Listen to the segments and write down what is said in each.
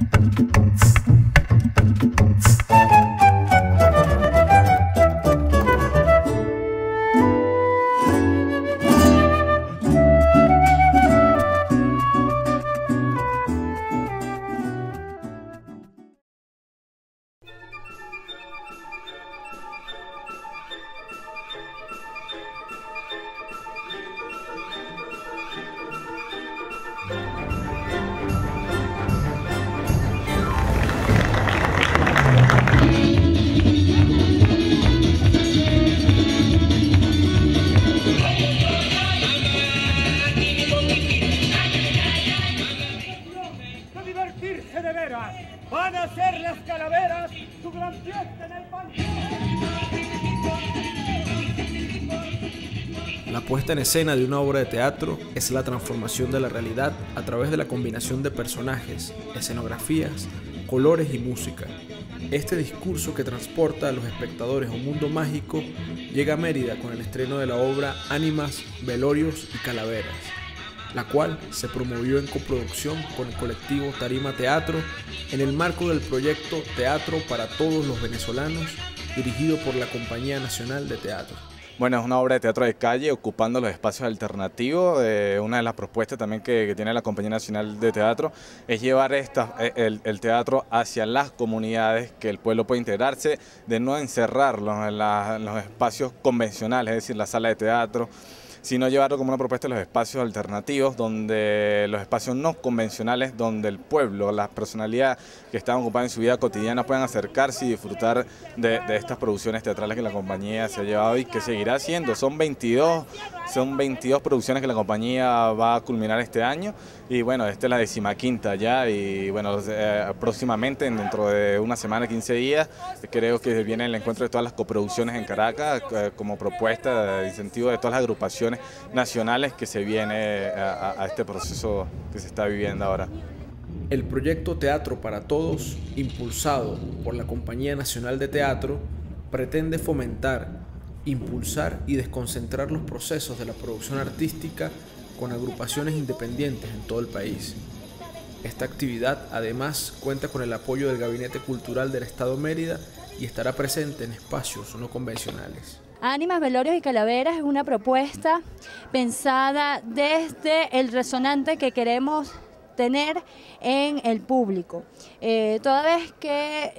Van a ser las calaveras su gran fiesta en el panteón. La puesta en escena de una obra de teatro es la transformación de la realidad a través de la combinación de personajes, escenografías, colores y música. Este discurso que transporta a los espectadores a un mundo mágico llega a Mérida con el estreno de la obra Ánimas, Velorios y Calaveras, la cual se promovió en coproducción con el colectivo Tarima Teatro en el marco del proyecto Teatro para Todos los Venezolanos, dirigido por la Compañía Nacional de Teatro. Bueno, es una obra de teatro de calle ocupando los espacios alternativos. Una de las propuestas también que tiene la Compañía Nacional de Teatro es llevar el teatro hacia las comunidades, que el pueblo pueda integrarse, de no encerrarlos en los espacios convencionales, es decir, la sala de teatro, sino llevarlo como una propuesta de los espacios alternativos, donde los espacios no convencionales, donde el pueblo, las personalidades que están ocupadas en su vida cotidiana puedan acercarse y disfrutar de estas producciones teatrales que la compañía se ha llevado y que seguirá haciendo. Son 22 producciones que la compañía va a culminar este año y bueno, esta es la 15ª ya y bueno, próximamente, dentro de una semana, 15 días, creo que viene el encuentro de todas las coproducciones en Caracas como propuesta de incentivo de todas las agrupaciones nacionales que se viene a este proceso que se está viviendo ahora. El proyecto Teatro para Todos, impulsado por la Compañía Nacional de Teatro, pretende fomentar, impulsar y desconcentrar los procesos de la producción artística con agrupaciones independientes en todo el país. Esta actividad además cuenta con el apoyo del Gabinete Cultural del Estado Mérida y estará presente en espacios no convencionales. Ánimas, Velorios y Calaveras es una propuesta pensada desde el resonante que queremos tener en el público. Toda vez que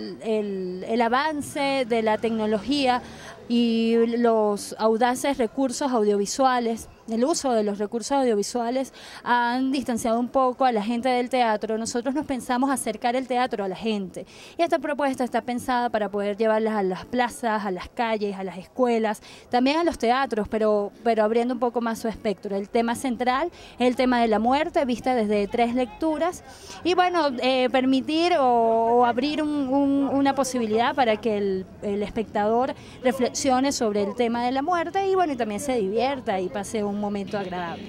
el avance de la tecnología y los audaces recursos audiovisuales, el uso de los recursos audiovisuales han distanciado un poco a la gente del teatro, nosotros nos pensamos acercar el teatro a la gente. Y esta propuesta está pensada para poder llevarlas a las plazas, a las calles, a las escuelas, también a los teatros, pero abriendo un poco más su espectro. El tema central es el tema de la muerte, vista desde 3 lecturas. Y bueno, permitir o abrir una posibilidad para que el espectador reflexione sobre el tema de la muerte y bueno, y también se divierta y pase un momento agradable.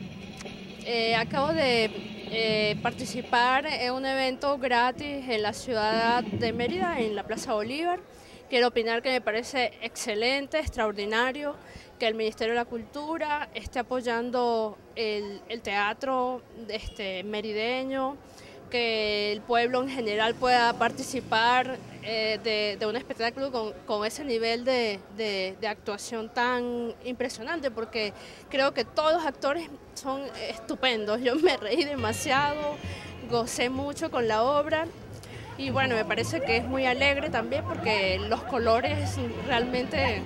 Acabo de participar en un evento gratis en la ciudad de Mérida, en la Plaza Bolívar. Quiero opinar que me parece excelente, extraordinario que el Ministerio de la Cultura esté apoyando el teatro merideño, que el pueblo en general pueda participar de un espectáculo con ese nivel de actuación tan impresionante, porque creo que todos los actores son estupendos. Yo me reí demasiado, gocé mucho con la obra y bueno, me parece que es muy alegre también porque los colores realmente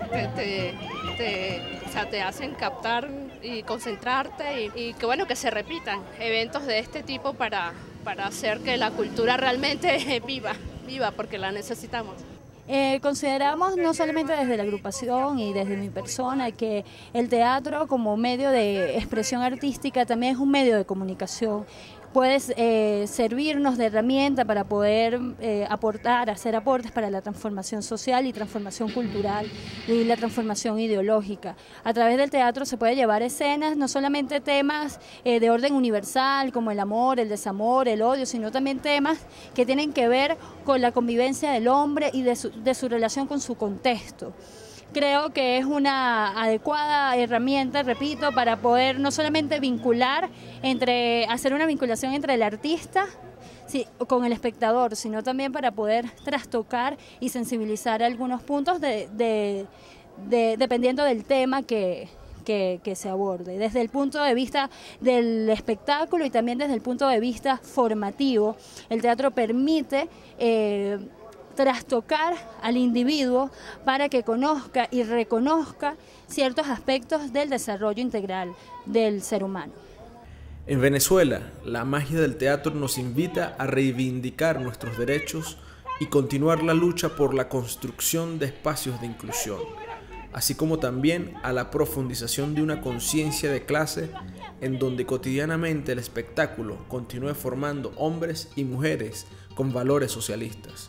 te hacen captar y concentrarte y que bueno, que se repitan eventos de este tipo para hacer que la cultura realmente viva, porque la necesitamos. Consideramos, no solamente desde la agrupación y desde mi persona, que el teatro como medio de expresión artística también es un medio de comunicación. Puede servirnos de herramienta para poder hacer aportes para la transformación social y transformación cultural y la transformación ideológica. A través del teatro se puede llevar escenas, no solamente temas de orden universal como el amor, el desamor, el odio, sino también temas que tienen que ver con la convivencia del hombre y de su relación con su contexto. Creo que es una adecuada herramienta, repito, para poder no solamente hacer una vinculación entre el artista con el espectador, sino también para poder trastocar y sensibilizar algunos puntos dependiendo del tema que se aborde, desde el punto de vista del espectáculo y también desde el punto de vista formativo. El teatro permite trastocar al individuo para que conozca y reconozca ciertos aspectos del desarrollo integral del ser humano. En Venezuela, la magia del teatro nos invita a reivindicar nuestros derechos y continuar la lucha por la construcción de espacios de inclusión, así como también a la profundización de una conciencia de clase en donde cotidianamente el espectáculo continúe formando hombres y mujeres con valores socialistas.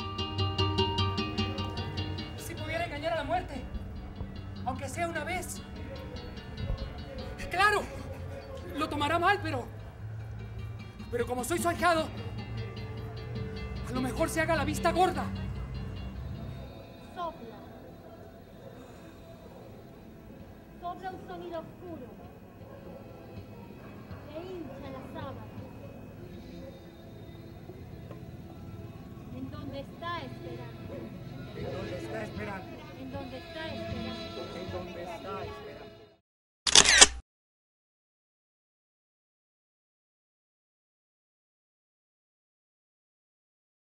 Si pudiera engañar a la muerte, aunque sea una vez, claro, lo tomará mal, pero como soy su ahijado, a lo mejor se haga la vista gorda. Sopla un sonido oscuro, que hincha la sábana.